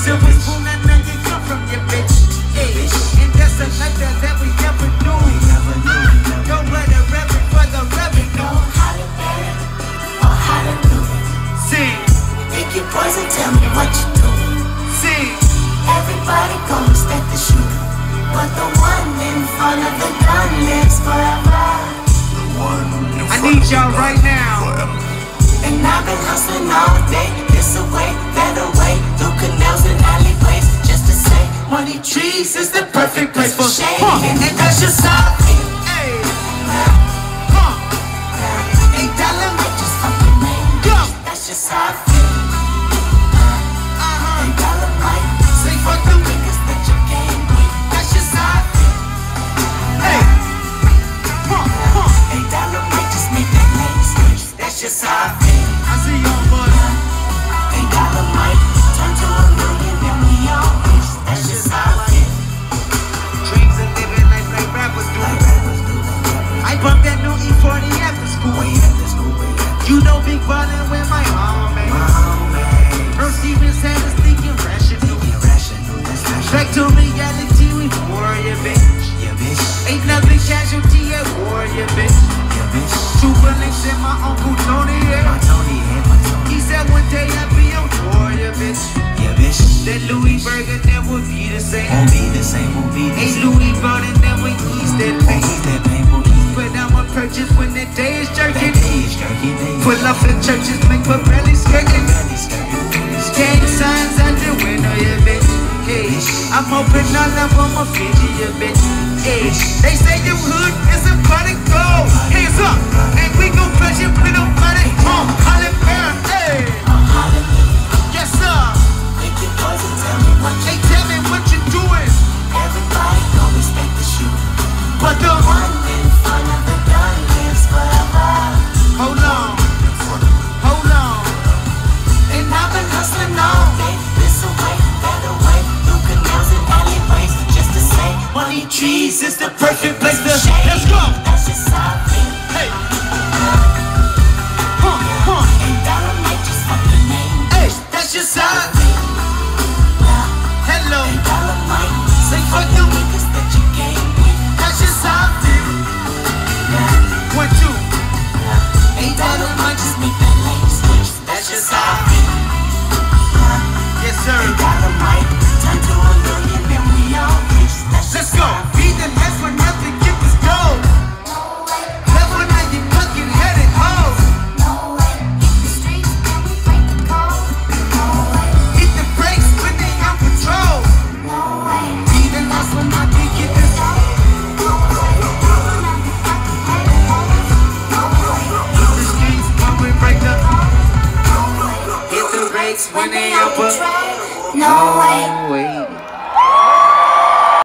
Silver spoon, I know you come from your bitch. And that's a letter that we never knew. Go let the reverend for the reverend. No Hollywood or Hollywood. Sing. Pick your poison, tell me what you do. Sing. Everybody gon' respect the shooter, but the one in front of the gun lives forever. I need y'all right now. And I've been hustling all day, this away, that away, through canals and alleyways, just to say, money trees is the perfect place for shade. And that's just how I feel. $8 might just fucking make. That's just how I feel. $8 might say fuck the niggas that you can't beat. That's just how I feel. $8 might just make that name switch. That's just how I feel. I see y'all, buddy. $8 might turn to $1 million and we all rich. That's just how I feel. Dreams of living life like rappers do. I bumped that new E40 after school. You know Big Ballin' with my homie. Earl Stevens had us thinking rational. Back to reality, we warrior, bitch. Ain't nothing casualty at warrior, bitch. Super links in my Uncle Tony, yeah. He said one day I'd be a warrior, bitch. That Louis Burger never be the same. Ain't Louis brought it, never ease that pain. But I'ma purchase when the day is jerking. Pull off the churches, make my belly skirting. Gang signs out the window, yeah, bitch. Hey, I'm hoping all of them are Fiji, yeah, bitch. Hey, they say your hood is a party gold. Hands up, and we gon' crush it, put them money on Hollywood, hey. Yes, sir. Pick your poison, tell me what you Hey, tell me what you doing. Everybody gon' respect the shooter, But the one in front of the gun lives forever. hold on. And I've been hustling all day, this away, that away, through canals and alleyways, just to say, money trees is the perfect place to shade. Let's go. That's just how I feel. Hey, $8 might just fuck the name. hey, that's just how I feel. Hello, $8 might say fuck fuck the you. niggas that you can't win. That's just how I feel. 1, 2. $8 might just make that lane switch. That's just how I feel. Yes, sir. $8 might turn to $1 million and we all rich. That's Let's just go. how I Be the next one, nothing, get this gold. Level now, you fucking headed home. Hit the brakes when they on patrol. Be the last one, I can get this gold. Hit the streets, pump and break up. Hit the brakes when they on patrol. No way. Wait.